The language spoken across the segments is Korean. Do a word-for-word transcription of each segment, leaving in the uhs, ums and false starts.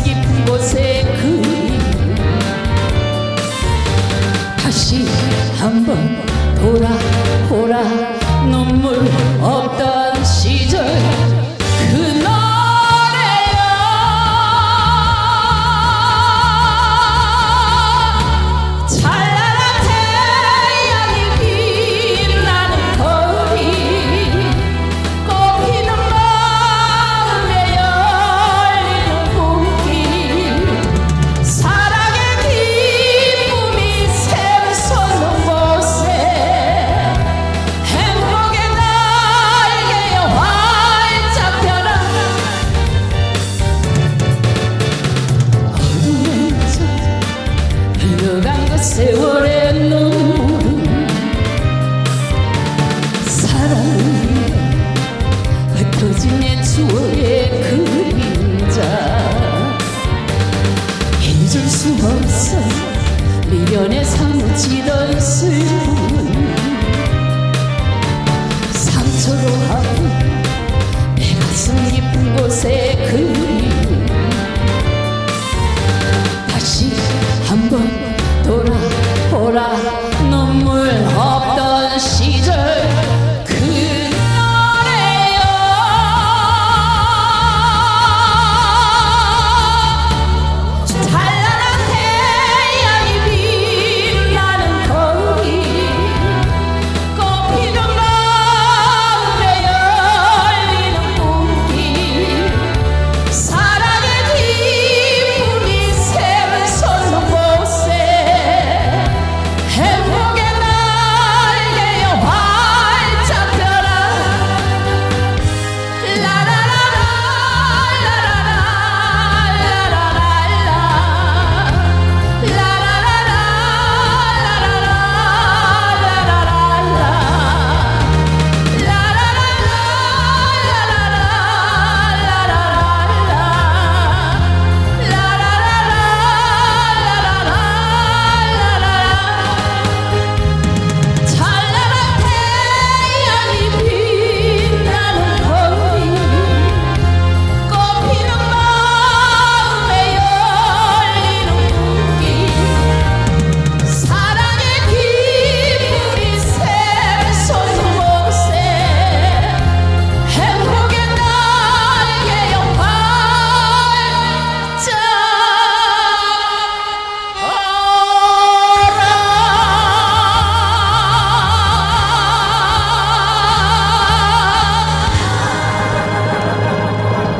깊은 곳에 그리 다시 한번 돌아오라. 눈물 없던 시절 그 노래여. 찬란한 태양이 빛나는 거리 꽃피는 마음에 열리는 꽃길 사랑의 기쁨이 샘솟는 곳에 행복의 날개여 활짝 펴라. 어둠에서 흘러간 그 세월의 눈물은 사랑을 위해 흩어진 내 추억의 그림자. 잊을 수 없어 미련에 사무치던 슬픔은 상처로 아픈 내 가슴 깊은 곳에 그림 다시 한번 돌아오라. 눈물 없던 시절 그 노래여. 찬란한 태양이 빛나는 거리 꽃피는 마음에 열리는 꽃길 사랑의 기쁨이 샘솟는 곳에 행복의 날개여 활짝 펴라. 라라라라 라라라 라라라라 라라라라 찬란한 태양이 빛나는 거리 꽃피는 마음에 열리는 꽃길 사랑의 기쁨이 샘솟는 곳에 행복의 날개여 활짝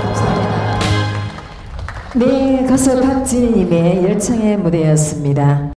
네, 가수 박진희님의 열창의 무대였습니다.